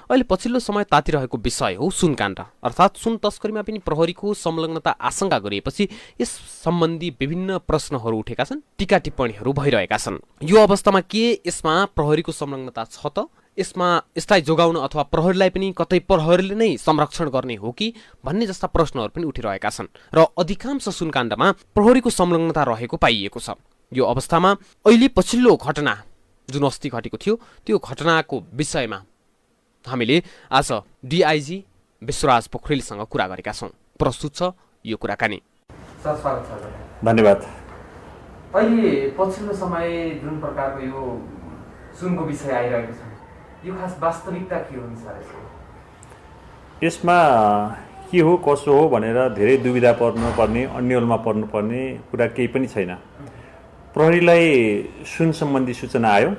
अहिले पछिल्लो समय तातिरहेको विषय हो सुनकाण्ड, अर्थात् सुन तस्करीमा पनि प्रहरीको संलग्नता आशंका गरिएपछि यस सम्बन्धी विभिन्न प्रश्नहरू उठेका छन्, टीका टिप्पणीहरू भइरहेका छन्। यो अवस्थामा के यसमा प्रहरीको संलग्नता छ त? यसमा यसलाई जोगाउन अथवा प्रहरीलाई पनि कतै प्रहरीले नै संरक्षण गर्ने हो कि भन्ने जस्ता प्रश्नहरू पनि उठिरहेका छन् र अधिकांश सुनकाण्डमा प्रहरीको संलग्नता रहेको पाइएको छ। यो अवस्थामा अहिले पछिल्लो घटना जुन अस्ति घटेको थियो त्यो घटनाको विषयमा हामीले आज डिआइजी विश्वराज पोखरेलसँग कुरा गरेका छौँ। प्रस्तुत छ यो कुराकानी। सर स्वागत छ। धन्यवाद। अहिले पछिल्लो समय जुन प्रकारको यो सुनको विषय आइरहेको छ, यो खास वास्तविकता के हो सर? यसमा के हो कसो हो भनेर धेरै दुविधा पर्नुपर्ने, अन्यलमा पर्नुपर्ने कुरा केही पनि छैन। प्रहरीलाई सुन सम्बन्धी सूचना आयो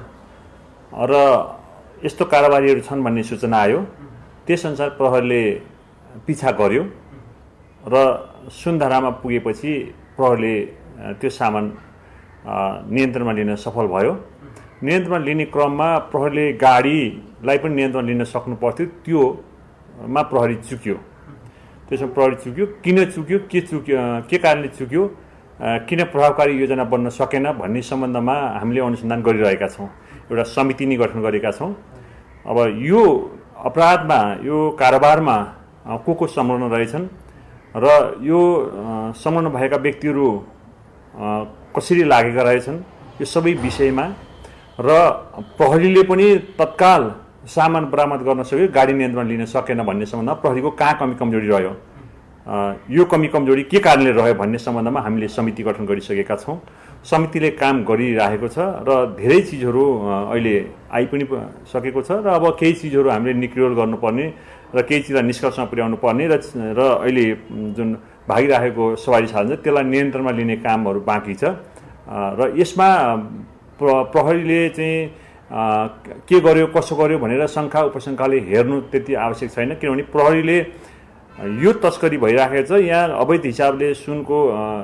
र यस्तो कारोबारीहरू छन् भन्ने सूचना आयो। त्यसअनुसार प्रहरीले पिछा गर्यो र सुनधारामा पुगेपछि प्रहरीले त्यो सामान नियन्त्रणमा लिन सफल भयो। नियन्त्रणमा लिने क्रममा प्रहरीले गाडीलाई पनि नियन्त्रण लिन सक्नु पर्थ्यो, त्योमा प्रहरी चुक्यो। त्यसमा प्रहरी चुक्यो। किन चुक्यो, के कारणले चुक्यो, किन प्रभावकारी योजना बन्न सकेन भन्ने सम्बन्धमा हामीले अनुसन्धान गरिरहेका छौँ। एउटा समिति नै गठन गरेका छौँ। अब यो अपराधमा, यो कारोबारमा को संलग्न रहेछन् र यो संलग्न भएका व्यक्तिहरू कसरी लागेका रहेछन्, यो सबै विषयमा र प्रहरीले पनि तत्काल सामान बरामद गर्न सक्यो, गाडी नियन्त्रण लिन सकेन भन्ने सम्बन्धमा प्रहरीको कहाँ कमी कमजोरी रह्यो, यो कमी कमजोरी के कारणले रह्यो भन्ने सम्बन्धमा हामीले समिति गठन गरिसकेका छौँ। समितिले काम गरिरहेको छ र धेरै चिजहरू अहिले आइ पनि सकेको छ र अब केही चिजहरू हामीले निक्रियोल गर्नुपर्ने र केही चिजलाई निष्कर्षमा पुर्याउनु पर्ने र अहिले जुन भागिरहेको सवारी साधन छ त्यसलाई नियन्त्रणमा लिने कामहरू बाँकी छ। र यसमा प्रहरीले चाहिँ के गर्यो कसो गर्यो भनेर शङ्का उपशङ्काले हेर्नु त्यति आवश्यक छैन, किनभने प्रहरीले यो तस्करी भइराखेको छ, यहाँ अवैध हिसाबले सुनको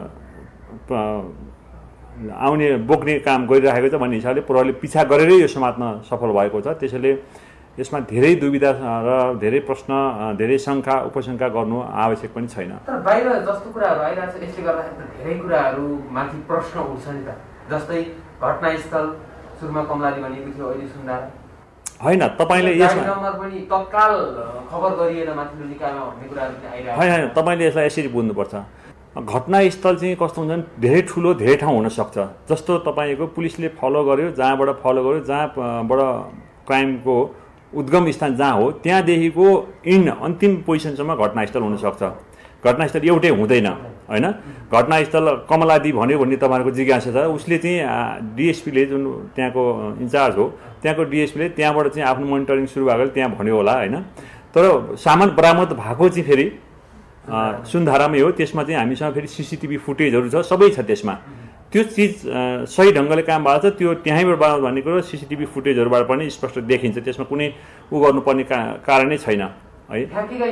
आउने बोक्ने काम गरिराखेको छ भन्ने हिसाबले प्रहरीले पिछा गरेरै यो समात्न सफल भएको छ। त्यसैले यसमा धेरै दुविधा र धेरै प्रश्न, धेरै शङ्का उपशङ्का गर्नु आवश्यक पनि छैन। तर बाहिर जस्तो कुराहरू आइरहेको छ यसले गर्दाखेरि धेरै कुराहरू माथि प्रश्न उठ्छ नि त। जस्तै घटनास्थल सुरुमा कमलाली भनिएको थियो, अहिले सुन्दारा होइन। तपाईँले यसमा नम्बर पनि तत्काल खबर गरिएन माथिल्लो निकायमा भन्ने कुराहरू पनि आइरहेको छ। होइन, तपाईँले यसलाई यसरी बुझ्नुपर्छ। घटनास्थल चाहिँ कस्तो हुन्छ भने धेरै ठुलो धेरै ठाउँ हुनसक्छ। जस्तो तपाईँको पुलिसले फलो गर्यो, जहाँबाट फलो गर्यो, जहाँबाट क्राइमको उद्गम स्थान जहाँ हो त्यहाँदेखिको अन्तिम पोजिसनसम्म घटनास्थल हुनसक्छ। घटनास्थल एउटै हुँदैन, होइन। घटनास्थल कमलादी भन्यो भन्ने तपाईँहरूको जिज्ञासा छ। उसले चाहिँ डिएसपीले जुन त्यहाँको इन्चार्ज हो, त्यहाँको डिएसपीले त्यहाँबाट चाहिँ आफ्नो मोनिटरिङ सुरु भएको त्यहाँ भन्यो होला, होइन। तर सामान बरामद भएको चाहिँ फेरि सुनधारामै हो। त्यसमा चाहिँ हामीसँग फेरि सिसिटिभी फुटेजहरू छ, सबै छ त्यसमा। त्यो चिज सही ढङ्गले काम भएको छ, त्यो त्यहीँबाट बरामद भन्ने कुरो सिसिटिभी फुटेजहरूबाट पनि स्पष्ट देखिन्छ। त्यसमा कुनै गर्नुपर्ने कारणै छैन, है।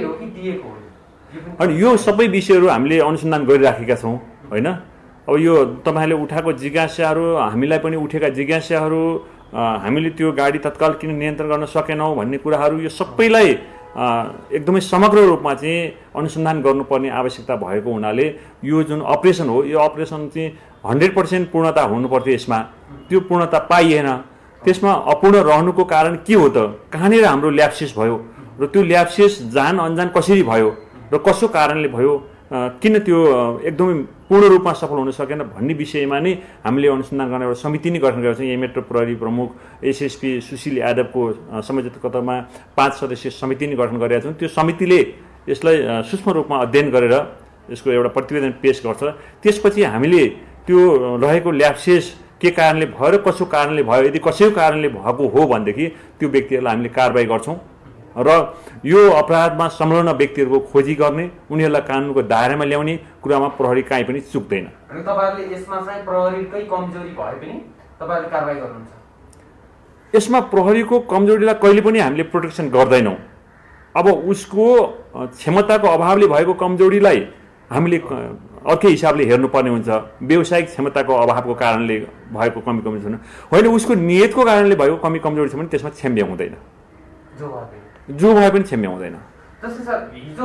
अनि यो सबै विषयहरू हामीले अनुसन्धान गरिराखेका छौँ, होइन। अब यो तपाईँहरूले उठाएको जिज्ञासाहरू, हामीलाई पनि उठेका जिज्ञासाहरू, हामीले त्यो गाडी तत्काल किन नियन्त्रण गर्न सकेनौँ भन्ने कुराहरू, यो सबैलाई एकदमै समग्र रूपमा चाहिँ अनुसन्धान गर्नुपर्ने आवश्यकता भएको हुनाले यो जुन अपरेसन हो, यो अपरेसन चाहिँ 100% पूर्णता हुनुपर्थ्यो। यसमा त्यो पूर्णता पाइएन। त्यसमा अपूर्ण रहनुको कारण के हो त, कहाँनिर हाम्रो ल्याप्सेस भयो र त्यो ल्याप्सेस जान अनजान कसरी भयो र कसो कारणले भयो, किन त्यो एकदमै पूर्ण रूपमा सफल हुन सकेन भन्ने विषयमा नै हामीले अनुसन्धान गर्ने एउटा समिति नै गठन गरेका छौँ। यहाँ मेट्रो प्रहरी प्रमुख एसएसपी सुशील यादवको संयोजकत्वमा 5 सदस्यीय समिति नै गठन गरेका छौँ। त्यो समितिले यसलाई सूक्ष्म रूपमा अध्ययन गरेर यसको एउटा प्रतिवेदन पेश गर्छ। त्यसपछि हामीले त्यो रहेको ल्याप्सेस के कारणले भयो र कसो कारणले भयो, यदि कसैको कारणले भएको हो भनेदेखि त्यो व्यक्तिहरूलाई हामीले कारबाही गर्छौँ र यो अपराधमा संलग्न व्यक्तिहरूको खोजी गर्ने, उनीहरूलाई कानुनको दायरामा ल्याउने कुरामा प्रहरी काहीँ पनि चुक्दैन। अनि तपाईहरुले यसमा चाहिँ प्रहरीकै कमजोरी भए पनि तपाईहरुले कारबाही गर्नुहुन्छ? यसमा प्रहरीको कमजोरीलाई कहिले पनि हामीले प्रोटेक्सन गर्दैनौँ। अब उसको क्षमताको अभावले भएको कमजोरीलाई हामीले अर्कै हिसाबले हेर्नुपर्ने हुन्छ। व्यावसायिक क्षमताको अभावको कारणले भएको कमी कमजोरी छैन, होइन, उसको नियतको कारणले भएको कमी कमजोरी छ भने त्यसमा क्षम्य हुँदैन। जो भए पनि क्षम्याउँदैन। जस्तै सर हिजो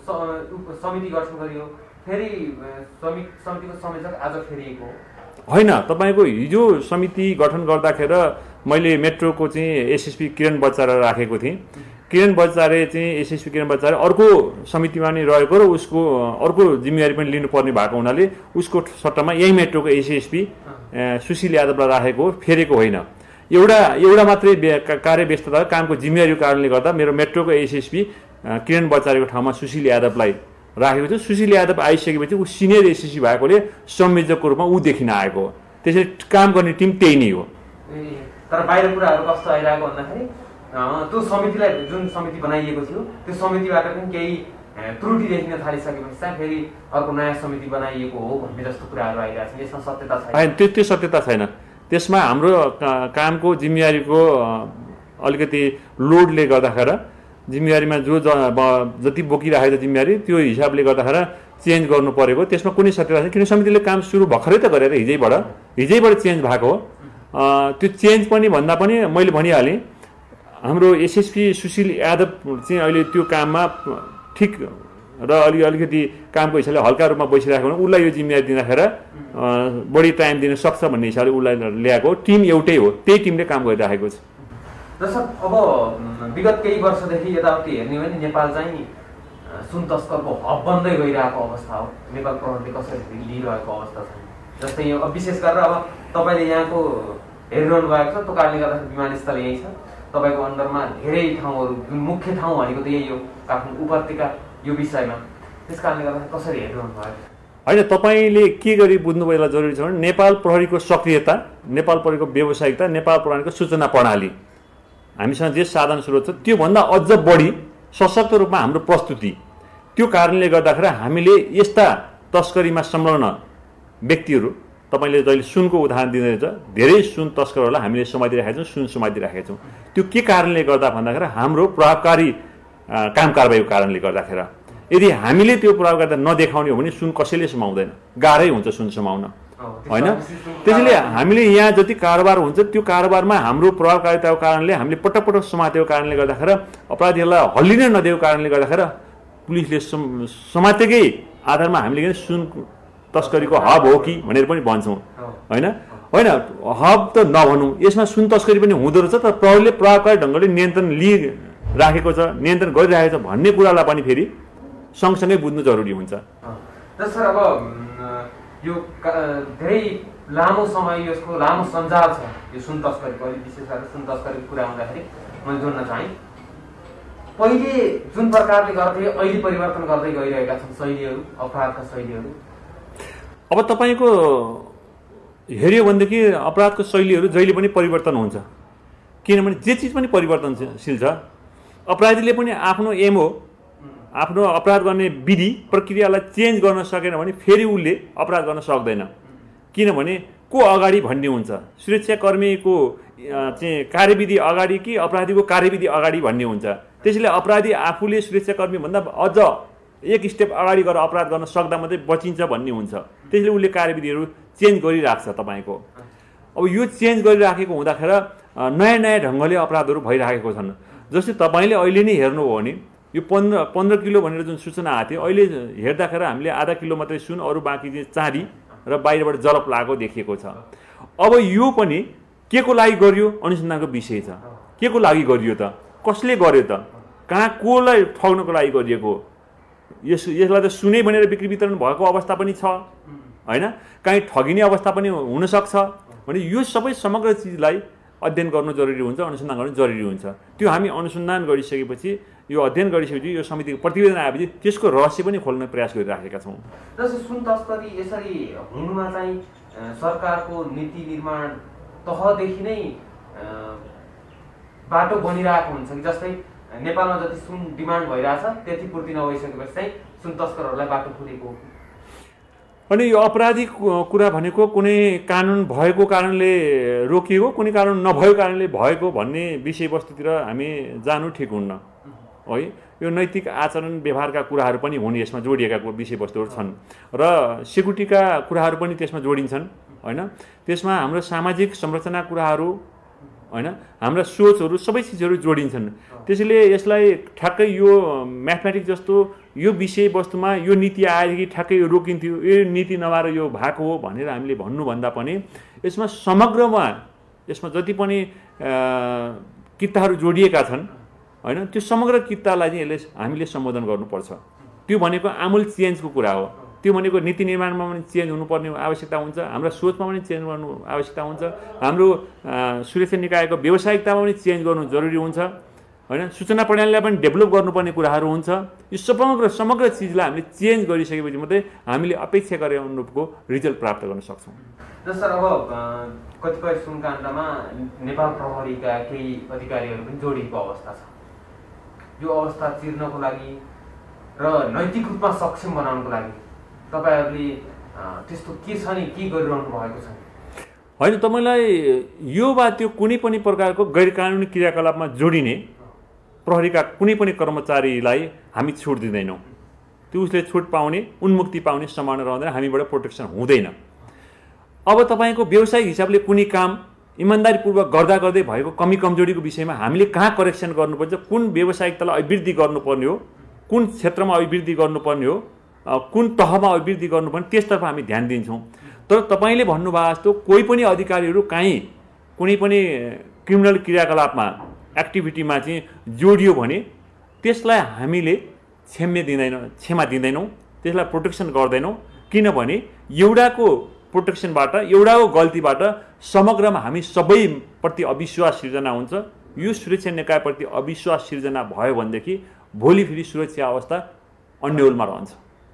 समिति गठन गरियो, फेरि समितिको संयोजक आज फेरिएको होइन। तपाईँको हिजो समिति गठन गर्दाखेरि मैले मेट्रोको चाहिँ एसएसपी किरण बच्चारा राखेको थिएँ। किरण बच्चारे चाहिँ एसएसपी किरण बच्चारे अर्को समितिमा नै रहेको र उसको अर्को जिम्मेवारी पनि लिनुपर्ने भएको हुनाले उसको सट्टामा यही मेट्रोको एसएसपी सुशील यादवलाई राखेको, फेरेको होइन। एउटा मात्रै कार्यव्यस्तता कामको जिम्मेवारीको कारणले गर्दा मेरो मेट्रोको एसएसपी किरण बच्चारेको ठाउँमा सुशील यादवलाई राखेको थियो। सुशील यादव आइसकेपछि ऊ सिनियर एसएसपी भएकोले संयोजकको रूपमा ऊ देखिन आएको हो। त्यसैले काम गर्ने टिम त्यही नै हो। तर बाहिर कुराहरू कस्तो आइरहेको भन्दाखेरि त्यो समितिलाई जुन समिति बनाइएको थियो त्यो समितिबाट पनि केही त्रुटि देखिन थालिसकेपछि चाहिँ फेरि अर्को नयाँ समिति बनाइएको हो भन्ने जस्तो कुराहरू आइरहेको छ। यसमा सत्यता छैन? त्यो सत्यता छैन। त्यसमा हाम्रो कामको जिम्मेवारीको अलिकति लोडले गर्दाखेरि जिम्मेवारीमा जति बोकिराखेको जिम्मेवारी त्यो हिसाबले गर्दाखेरि चेन्ज गर्नु परेको, त्यसमा कुनै सत्यता छैन। किन समितिले काम सुरु भर्खरै त गरेर हिजैबाट चेन्ज भएको हो। त्यो चेन्ज पनि भन्दा पनि मैले भनिहालेँ, हाम्रो एसएसपी सुशील यादव चाहिँ अहिले त्यो काममा ठिक र अलिकति कामको हिसाबले हल्का रूपमा बसिरहेको भने उसलाई यो जिम्मेवारी दिँदाखेरि बढी टाइम दिन सक्छ भन्ने हिसाबले उसलाई ल्याएको। टिम एउटै हो, त्यही टिमले काम गरिराखेको छ। जस्तो अब विगत केही वर्षदेखि यताउति हेर्ने हो भने नेपाल चाहिँ सुन तस्करको हब बन्दै गइरहेको अवस्था हो। नेपाल प्रहरीले कसरी लिइरहेको अवस्था छ। जस्तै यो विशेष गरेर अब तपाईँले यहाँको हेरिरहनु भएको छ, त्यो कारणले गर्दाखेरि विमानस्थल यहीँ छ। तपाईँको अन्डरमा धेरै ठाउँहरू, जुन मुख्य ठाउँ भनेको त यही हो काठमाडौँ उपत्यका, यो विषयमा त्यस कारणले गर्दाखेरि कसरी हेरिरहनु भयो? होइन, तपाईँले के गरी बुझ्नुभयो जरुरी छ भने नेपाल प्रहरीको सक्रियता, नेपाल प्रहरीको व्यावसायिकता, नेपाल प्रहरीको सूचना प्रणाली, हामीसँग जे साधन स्रोत छ त्योभन्दा अझ बढी सशक्त रूपमा हाम्रो प्रस्तुति, त्यो कारणले गर्दाखेरि हामीले यस्ता तस्करीमा संलग्न व्यक्तिहरू, तपाईँले जहिले सुनको उदाहरण दिँदैछ, धेरै सुन तस्करहरूलाई हामीले समातिराखेका छौँ, सुन समातिराखेका छौँ। त्यो के कारणले गर्दा भन्दाखेरि हाम्रो प्रभावकारी काम कारबाहीको कारणले गर्दाखेरि। यदि हामीले त्यो प्रभावकारिता नदेखाउने हो भने सुन कसैले समाउँदैन, गाह्रै हुन्छ सुन समाउन, होइन? त्यसैले हामीले यहाँ जति कारोबार हुन्छ त्यो कारोबारमा हाम्रो प्रभावकारिताको कारणले हामीले पटक पटक समातेको कारणले गर्दाखेरि, अपराधीहरूलाई हल्लिनै नदिएको कारणले गर्दाखेरि पुलिसले समातेकै आधारमा हामीले सुन तस्करीको हब हो कि भनेर पनि भन्छौँ, होइन? हब त नभनौँ, यसमा सुन तस्करी पनि हुँदो रहेछ, तर प्रहरीले प्रभावकारी ढङ्गले नियन्त्रण लिइराखेको छ, नियन्त्रण गरिरहेको छ भन्ने कुरालाई पनि फेरि सँगसँगै बुझ्नु जरुरी हुन्छ। सर अब यो धेरै लामो समय यसको लामो सञ्जाल छ यो सुन तस्करीको। अहिले विशेष गरेर सुन तस्करीको कुरा हुँदाखेरि मैले जोड्न चाहेँ, पहिले जुन प्रकारले गर्थे अहिले परिवर्तन गर्दै गइरहेका छन् शैलीहरू, अपराधका शैलीहरू। अब तपाईँको हेऱ्यो भनेदेखि अपराधको शैलीहरू जहिले पनि परिवर्तन हुन्छ, किनभने जे चिज पनि परिवर्तनशील छ। अपराधीले पनि आफ्नो एम हो, आफ्नो अपराध गर्ने विधि प्रक्रियालाई चेन्ज गर्न सकेन भने फेरि उसले अपराध गर्न सक्दैन। किनभने को अगाडि भन्ने हुन्छ, सुरक्षाकर्मीको चाहिँ कार्यविधि अगाडि कि अपराधीको कार्यविधि अगाडि भन्ने हुन्छ। त्यसैले अपराधी आफूले सुरक्षाकर्मीभन्दा अझ एक स्टेप अगाडि गएर अपराध गर्न सक्दा मात्रै बचिन्छ भन्ने हुन्छ। त्यसैले उसले कार्यविधिहरू चेन्ज गरिराख्छ तपाईँको। अब यो चेन्ज गरिराखेको हुँदाखेरि नयाँ नयाँ ढङ्गले अपराधहरू भइराखेको छन्। जस्तै तपाईँले अहिले नै हेर्नु हो भने यो 15 किलो भनेर जुन सूचना आएको थियो, अहिले हेर्दाखेरि हामीले आधा किलो मात्रै सुन, अरू बाँकी चाहिँ चाँदी र बाहिरबाट जलप लागेको देखिएको छ। अब यो पनि के को लागि गरियो अनुसन्धानको विषय छ। के को लागि गरियो त, कसले गर्यो त, कहाँ कोलाई ठग्नको लागि गरिएको, यसलाई त सुनै भनेर बिक्री वितरण भएको अवस्था पनि छ, होइन? कहीँ ठगिने अवस्था पनि हुनसक्छ भने यो सबै समग्र चिजलाई अध्ययन गर्नु जरुरी हुन्छ, अनुसन्धान गर्नु जरुरी हुन्छ। त्यो हामी अनुसन्धान गरिसकेपछि, यो अध्ययन गरिसकेपछि, यो समितिको प्रतिवेदन आएपछि त्यसको रहस्य पनि खोल्न प्रयास गरिराखेका छौँ। जस्तो सुन तस्करी यसरी हुनुमा चाहिँ सरकारको नीति निर्माण तहदेखि नै बाटो बनिरहेको हुन्छ कि? जस्तै नेपालमा जति सुन डिमान्ड भइरहेछ त्यति पूर्ति नभइसकेपछि चाहिँ सुन तस्करहरूलाई बाटो खुलेको। अनि यो अपराधी कुरा भनेको कुनै कानुन भएको कारणले रोकिएको, कुनै कानुन नभएको कारणले भएको भन्ने विषयवस्तुतिर हामी जानु ठिक हुन्न, है? यो नैतिक आचरण व्यवहारका कुराहरू पनि हुन्, यसमा जोडिएका विषयवस्तुहरू छन् र सिक्युरिटीका कुराहरू पनि त्यसमा जोडिन्छन्, होइन? त्यसमा हाम्रो सामाजिक संरचना कुराहरू होइन हाम्रा सोचहरू सबै चिजहरू जोडिन्छन् त्यसैले यसलाई ठ्याक्कै यो म्याथमेटिक्स जस्तो यो विषयवस्तुमा यो नीति आएदेखि ठ्याक्कै यो रोकिन्थ्यो यो नीति नभएर यो भएको हो भनेर हामीले भन्नुभन्दा पनि यसमा समग्रमा यसमा जति पनि किताहरू जोडिएका छन् होइन त्यो समग्र कितालाई चाहिँ यसले हामीले सम्बोधन गर्नुपर्छ त्यो भनेको आमूल चेन्जको कुरा हो त्यो भनेको नीति निर्माणमा पनि चेन्ज हुनुपर्ने आवश्यकता हुन्छ हाम्रो सोचमा पनि चेन्ज गर्नु आवश्यकता हुन्छ हाम्रो सुरक्षा निकायको व्यावसायिकतामा पनि चेन्ज गर्नु जरुरी हुन्छ होइन सूचना प्रणालीलाई पनि डेभलप गर्नुपर्ने कुराहरू हुन्छ यो समग्र चिजलाई हामीले चेन्ज गरिसकेपछि मात्रै हामीले अपेक्षा गरे अनुरूपको रिजल्ट प्राप्त गर्न सक्छौँ सर अब कतिपय सुनकाण्डमा नेपाल प्रहरीका केही अधिकारीहरू पनि जोडिएको अवस्था छ यो अवस्था चिर्नको लागि र नैतिक रूपमा सक्षम बनाउनको लागि तपाईहरुले त्यस्तो के छ नि के गरिरहनु भएको छ होइन तपाईलाई यो वा त्यो कुनै पनि प्रकारको गैर कानुनी क्रियाकलापमा जोडिने प्रहरीका कुनै पनि कर्मचारीलाई हामी छुट दिँदैनौँ त्यो उसले छुट पाउने उन्मुक्ति पाउने सम्भावना रहँदैन हामीबाट प्रोटेक्सन हुँदैन अब तपाईको व्यावसायिक हिसाबले कुनै काम इमानदारीपूर्वक गर्दा गर्दै भएको कमी कमजोरीको विषयमा हामीले कहाँ करेक्सन गर्नुपर्छ कुन व्यावसायिकतालाई अभिवृद्धि गर्नुपर्ने हो कुन क्षेत्रमा अभिवृद्धि गर्नुपर्ने हो कुन तहमा अभिवृद्धि गर्नुपर्ने त्यसतर्फ हामी ध्यान दिन्छौँ तर तपाईले भन्नुभएको जस्तो कोही पनि अधिकारीहरू काहीँ कुनै पनि क्रिमिनल क्रियाकलापमा एक्टिभिटीमा चाहिँ जोडियो भने त्यसलाई हामीले क्षमा दिँदैनौँ त्यसलाई प्रोटेक्सन गर्दैनौँ किनभने एउटाको प्रोटेक्सनबाट एउटाको गल्तीबाट समग्रमा हामी सबैप्रति अविश्वास सिर्जना हुन्छ यो सुरक्षा निकायप्रति अविश्वास सिर्जना भयो भनेदेखि भोलि फेरि सुरक्षा अवस्था अन्यलमा रहन्छ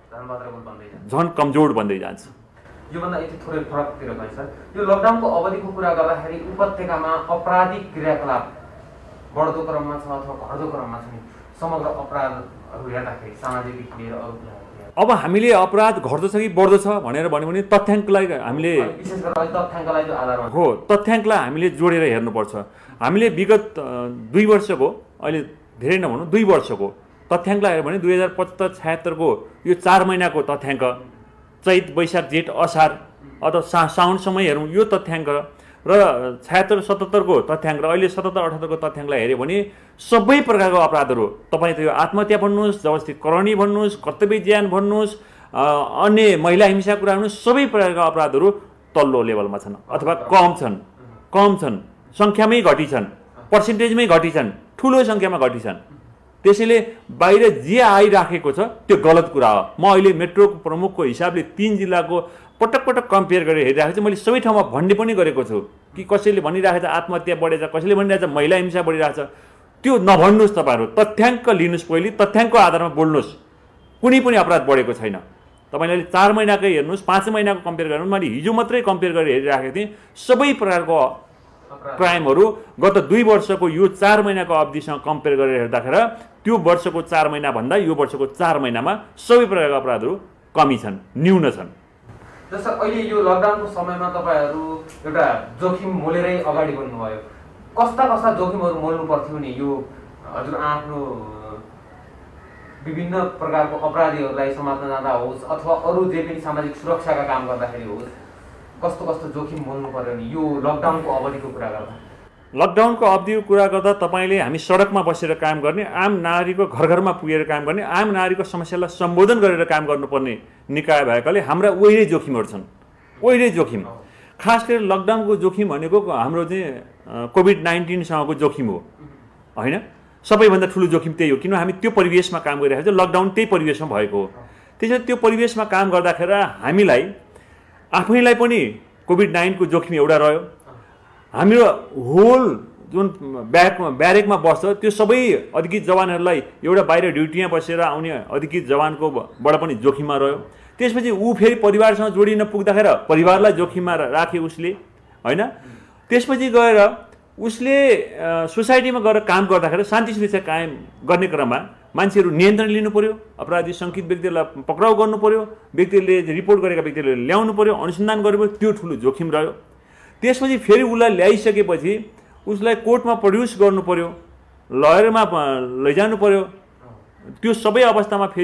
झन् कमजोर बन्दै जान्छ योभन्दा यति थोरै फरकतिर गए सर यो लकडाउनको अवधिको कुरा गर्दाखेरि उपत्यकामा अपराधिक क्रियाकलाप बढ्दो क्रममा छ अथवा घट्दो क्रममा छ समग्र अपराधहरू हेर्दाखेरि सामाजिक लिएर अरू अब हामीले अपराध घट्दो छ कि बढ्दो छ भनेर भन्यो भने तथ्याङ्कलाई हामीले विशेष गरेर तथ्याङ्कलाई जो आधारमा हो तथ्याङ्कलाई हामीले जोडेर हेर्नुपर्छ हामीले विगत 2 वर्षको अहिले धेरै नभनौँ 2 वर्षको तथ्याङ्कलाई हेर्यो भने 2075-76 को यो 4 महिनाको तथ्याङ्क चैत वैशाख जेठ असार अथवा साउनसम्म हेरौँ यो तथ्याङ्क र 76-77 को तथ्याङ्क र अहिले 77-78 को तथ्याङ्कलाई हेऱ्यो भने सबै प्रकारको अपराधहरू तपाईँ त यो आत्महत्या भन्नुहोस् जबरजस्ती करणी भन्नुहोस् कर्तव्य ज्यान भन्नुहोस् अन्य महिला हिंसा कुरा भन्नुहोस् सबै प्रकारका अपराधहरू तल्लो लेभलमा छन् अथवा कम छन् सङ्ख्यामै घटी छन् पर्सेन्टेजमै घटी छन् ठुलो सङ्ख्यामा घटी छन् त्यसैले बाहिर जे आइराखेको छ त्यो गलत कुरा हो म अहिले मेट्रो प्रमुखको हिसाबले 3 जिल्लाको पटक कम्पेयर गरेर हेरिरहेको छु मैले सबै ठाउँमा भन्ने पनि गरेको छु कि कसैले भनिरहेको छ आत्महत्या बढेछ कसैले भनिरहेको छ महिला हिंसा बढिरहेछ त्यो नभन्नुहोस् तपाईहरु तथ्याङ्क लिनुहोस् पहिले तथ्याङ्कको आधारमा बोल्नुहोस् कुनै पनि अपराध बढेको छैन तपाईले 4 महिनाकै हेर्नुहोस् 5 महिनाको कम्पेयर गर्नुहोस् मैले हिजो मात्रै कम्पेयर गरेर हेरिरहेको थिएँ सबै प्रकारको क्राइमहरू गत 2 वर्षको यो 4 महिनाको अवधिसँग कम्पेयर गरेर हेर्दाखेरि त्यो वर्षको 4 महिना भन्दा यो वर्षको 4 महिनामा सबै प्रकारका अपराधहरू कमी छन् न्यून छन् जस्तो अहिले यो लकडाउनको समयमा तपाईहरु एउटा जोखिम मोलेरै अगाडि बढ्नुभयो कस्ता जोखिमहरू मोल्नु पर्थ्यो नि यो हजुर आफ्नो विभिन्न प्रकारको अपराधीहरूलाई समात्न जाँदा होस् अथवा अरू जे पनि सामाजिक सुरक्षाका काम गर्दाखेरि होस् कस्तो जोखिम मोल्नु पर्यो नि यो लकडाउनको अवधिको कुरा गर्दा लकडाउनको अवधिको कुरा गर्दा तपाईले हामी सडकमा बसेर काम गर्ने आम नागरिकको घरमा पुगेर काम गर्ने आम नागरिकको समस्यालाई सम्बोधन गरेर काम गर्नुपर्ने निकाय भएकाले हाम्रा ओहिरै जोखिमहरू छन् ओहिरै जोखिम खास गरी लकडाउनको जोखिम भनेको हाम्रो चाहिँ कोभिड-19 सँगको जोखिम हो हैन सबैभन्दा ठुलो जोखिम त्यही हो किन हामी त्यो परिवेशमा काम गरिरहेको छ लकडाउन त्यही परिवेशमा भएको हो त्यसैले त्यो परिवेशमा काम गर्दाखेरि हामीलाई आफैलाई पनि कोभिड-19 को जोखिम एउटा रह्यो हाम्रो होल जुन ब्यारेकमा बस्छ त्यो सबै अधिकृत जवानहरूलाई एउटा बाहिर ड्युटीमा बसेर आउने अधिकृत जवानको बाट पनि जोखिममा रह्यो त्यसपछि ऊ फेरि परिवारसँग जोडिन पुग्दाखेरि परिवारलाई जोखिममा राखे उसले हैन त्यसपछि गएर उसले सोसाइटीमा गएर काम गर्दाखेरि शान्ति सुरक्षा कायम गर्ने क्रममा मान्छेहरू नियन्त्रण लिनु पर्यो अपराधी शङ्कित व्यक्तिहरूलाई पक्राउ गर्नु पर्यो व्यक्तिले रिपोर्ट गरेका व्यक्तिले ल्याउनु पर्यो अनुसन्धान गर्नु पर्यो त्यो ठुलो जोखिम रह्यो त्यसपछि फेरि उसलाई ल्याइसकेपछि उसलाई कोर्टमा प्रड्युस गर्नु पर्यो लयरमा लैजानु पर्यो त्यो सबै अवस्थामा फेरि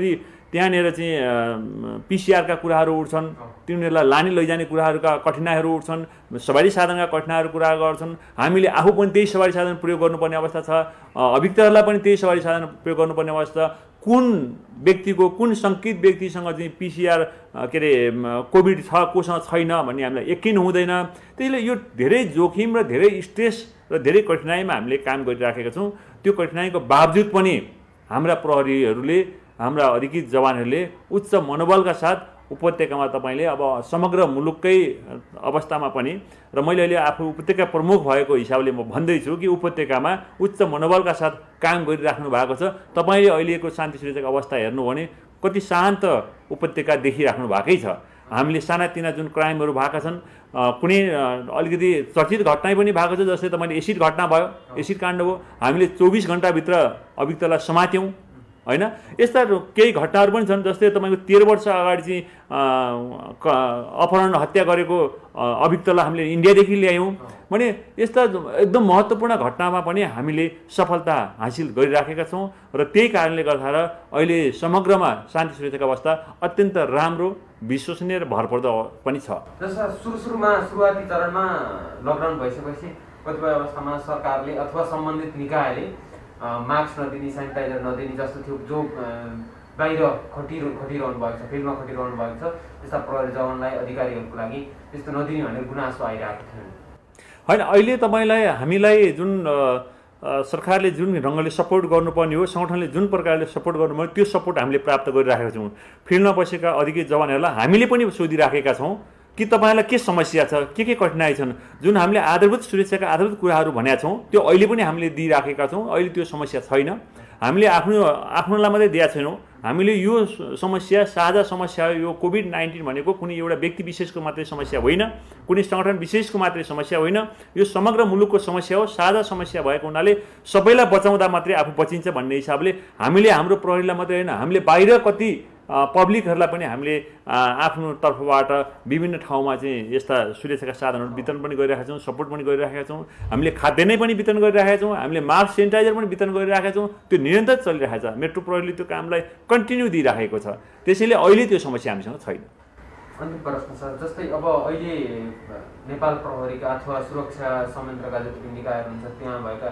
त्यहाँनिर चाहिँ पिसिआरका कुराहरू उठ्छन्, तिनीहरूलाई लाने लैजाने कुराहरूका कठिनाइहरू उठ्छन्, सवारी साधनका कठिनाइहरू कुरा गर्छन्। हामीले आफू पनि त्यही सवारी साधन प्रयोग गर्नुपर्ने अवस्था छ, अभियुक्तहरूलाई पनि त्यही सवारी साधन प्रयोग गर्नुपर्ने अवस्था। कुन व्यक्तिको कुन सङ्कित व्यक्तिसँग चाहिँ पिसिआर के अरे कोभिड छ, कोसँग छैन भन्ने हामीलाई यकिन हुँदैन। त्यसैले यो धेरै जोखिम र धेरै स्ट्रेस र धेरै कठिनाइमा हामीले काम गरिराखेका छौँ। त्यो कठिनाइको बावजुद पनि हाम्रा प्रहरीहरूले, हाम्रा अधिकृत जवानहरूले उच्च मनोबलका साथ उपत्यकामा तपाईँले अब समग्र मुलुककै अवस्थामा पनि, र मैले अहिले आफू उपत्यका प्रमुख भएको हिसाबले म भन्दैछु कि उपत्यकामा उच्च मनोबलका साथ काम गरिराख्नु भएको छ। तपाईँले अहिलेको शान्ति सुरक्षाको अवस्था हेर्नु भने कति शान्त उपत्यका देखिराख्नु भएकै छ। हामीले सानातिना जुन क्राइमहरू भएका छन्, कुनै अलिकति चर्चित घटना पनि भएको छ, जस्तै तपाईँले एसिड घटना भयो, एसिड काण्ड हो, हामीले 24 घन्टाभित्र अभियुक्तलाई समात्यौँ होइन। यस्ता केही घटनाहरू पनि छन्, जस्तै तपाईँको 13 वर्ष अगाडि चाहिँ अपहरण हत्या गरेको अभियुक्तलाई हामीले इन्डियादेखि ल्यायौँ भने यस्ता एकदम महत्त्वपूर्ण घटनामा पनि हामीले सफलता हासिल गरिराखेका छौँ। र त्यही कारणले गर्दा अहिले समग्रमा शान्ति सुरक्षाको अवस्था अत्यन्त राम्रो, विश्वसनीय र भरपर्दो पनि छ। जस्तो सुरुवाती चरणमा लकडाउन भइसकेपछि कतिपय अवस्थामा सरकारले अथवा सम्बन्धित निकायले मास्क नदिने, सेनिटाइजर नदिने जस्तो थियो, जो बाहिर खटिरहनु भएको छ, फिल्डमा खटिरहनु भएको छ, त्यस्ता प्रहरी जवानलाई, अधिकारीहरूको लागि त्यस्तो नदिने भनेर गुनासो आइरहेको थियो होइन। अहिले तपाईँलाई हामीलाई जुन सरकारले जुन ढङ्गले सपोर्ट गर्नुपर्ने हो, सङ्गठनले जुन प्रकारले सपोर्ट गर्नुपर्ने, त्यो सपोर्ट हामीले प्राप्त गरिराखेका छौँ। फिल्डमा बसेका अधिकृत जवानहरूलाई हामीले पनि सोधिराखेका छौँ कि तपाईँलाई के समस्या छ, के कठिनाइ छन्। जुन हामीले आधारभूत सुरक्षाका आधारभूत कुराहरू भनेका छौँ त्यो अहिले पनि हामीले दिइराखेका छौँ। अहिले त्यो समस्या छैन। हामीले आफ्नोलाई मात्रै दिएका छैनौँ। हामीले यो समस्या साझा समस्या हो। यो कोभिड-19 भनेको कुनै एउटा व्यक्ति विशेषको मात्रै समस्या होइन, कुनै सङ्गठन विशेषको मात्रै समस्या होइन, यो समग्र मुलुकको समस्या हो। साझा समस्या भएको हुनाले सबैलाई बचाउँदा मात्रै आफू बचिन्छ भन्ने हिसाबले हामीले हाम्रो प्रहरीलाई मात्रै होइन, हामीले बाहिर कति पब्लिकहरूलाई पनि हामीले आफ्नो तर्फबाट विभिन्न ठाउँमा चाहिँ यस्ता सुरक्षाका साधनहरू वितरण पनि गरिरहेका छौँ, सपोर्ट पनि गरिरहेका छौँ। हामीले खाद्यान्न पनि वितरण गरिरहेका छौँ, हामीले मास्क सेनिटाइजर पनि वितरण गरिरहेका छौँ। त्यो निरन्तर चलिरहेको छ। मेट्रो प्रहरीले त्यो कामलाई कन्टिन्यू दिइराखेको छ। त्यसैले अहिले त्यो समस्या हामीसँग छैन। अन्तिम प्रश्न सर, जस्तै अब अहिले नेपाल प्रहरीका अथवा सुरक्षा संयन्त्रका जति पनि निकायहरू हुन्छ त्यहाँ भएका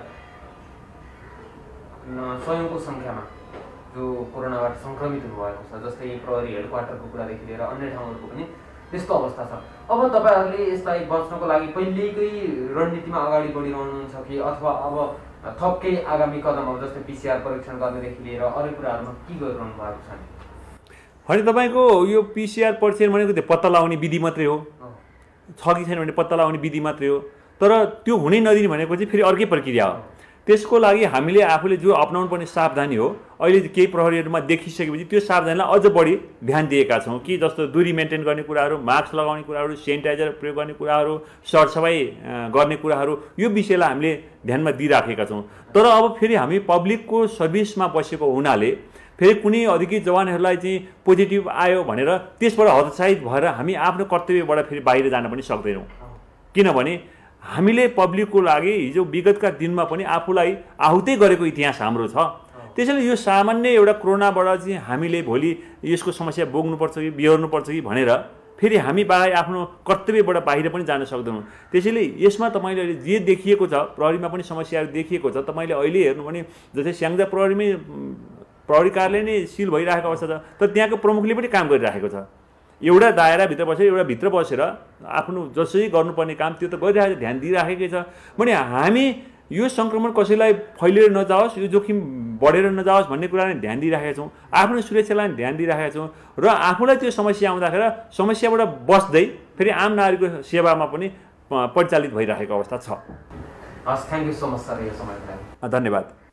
सयौँको सङ्ख्यामा जो कोरोनाबाट सङ्क्रमित हुनुभएको छ, जस्तै प्रहरी हेडक्वार्टरको कुरादेखि लिएर अन्य ठाउँहरूको पनि त्यस्तो अवस्था छ। अब तपाईँहरूले यसलाई बच्नको लागि पहिल्यैकै रणनीतिमा अगाडि बढिरहनुहुन्छ कि अथवा अब थप केही आगामी कदमहरू जस्तै पिसिआर परीक्षण गर्नेदेखि लिएर अरू कुराहरूमा के गरिरहनु भएको छ? होइन, तपाईँको यो पिसिआर परीक्षण भनेको त्यो पत्ता लगाउने विधि मात्रै हो, छ कि छैन भने पत्ता लगाउने विधि मात्रै हो। तर त्यो हुनै नदिने भनेको चाहिँ फेरि अर्कै प्रक्रिया हो। त्यसको लागि हामीले आफूले जो अपनाउनु पर्ने सावधानी हो, अहिले केही प्रहरीहरूमा देखिसकेपछि त्यो सावधानीलाई अझ बढी ध्यान दिएका छौँ कि जस्तो दूरी मेन्टेन गर्ने कुराहरू, मास्क लगाउने कुराहरू, सेनिटाइजर प्रयोग गर्ने कुराहरू, सरसफाइ गर्ने कुराहरू, यो विषयलाई हामीले ध्यानमा दिइराखेका छौँ। तर अब फेरि हामी पब्लिकको सर्भिसमा बसेको हुनाले फेरि कुनै अधिकृत जवानहरूलाई चाहिँ पोजिटिभ आयो भनेर त्यसबाट हतोत्साहित भएर हामी आफ्नो कर्तव्यबाट फेरि बाहिर जान पनि सक्दैनौँ। किनभने हामीले पब्लिकको लागि हिजो विगतका दिनमा पनि आफूलाई आहुतै गरेको इतिहास हाम्रो छ। त्यसैले यो सामान्य एउटा कोरोनाबाट चाहिँ हामीले भोलि यसको समस्या भोग्नुपर्छ कि बिहोर्नुपर्छ कि भनेर फेरि हामी आफ्नो कर्तव्यबाट बाहिर पनि जान सक्दैनौँ। त्यसैले यसमा तपाईँले अहिले जे देखिएको छ, प्रहरीमा पनि समस्याहरू देखिएको छ। तपाईँले अहिले हेर्नु भने जस्तै स्याङ्जा प्रहरीमै प्रहरी कार्यालय नै सिल भइरहेको अवस्था छ, तर त्यहाँको प्रमुखले पनि काम गरिराखेको छ। एउटा दायराभित्र बसेर एउटा भित्र बसेर आफ्नो जसरी गर्नुपर्ने काम त्यो त गरिरहेको छ, ध्यान दिइराखेकै छ। भने हामी यो सङ्क्रमण कसैलाई फैलिएर नजाओस्, यो जोखिम बढेर नजाओस् भन्ने कुरालाई ध्यान दिइराखेका छौँ, आफ्नो सुरक्षालाई ध्यान दिइराखेका छौँ र आफूलाई त्यो समस्या आउँदाखेरि समस्याबाट बस्दै फेरि आम नागरिकको सेवामा पनि परिचालित भइरहेको अवस्था छ। हस्, thank you so much sir, यो समयको लागि धन्यवाद।